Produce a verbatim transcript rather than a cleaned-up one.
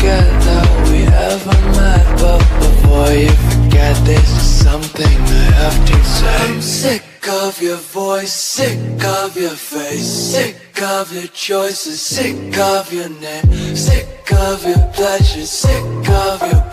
forget that we ever met, but before you forget, there's just something I have to say. I'm sick of your voice, sick of your face, sick of your choices, sick of your name, sick of your pleasures, sick of your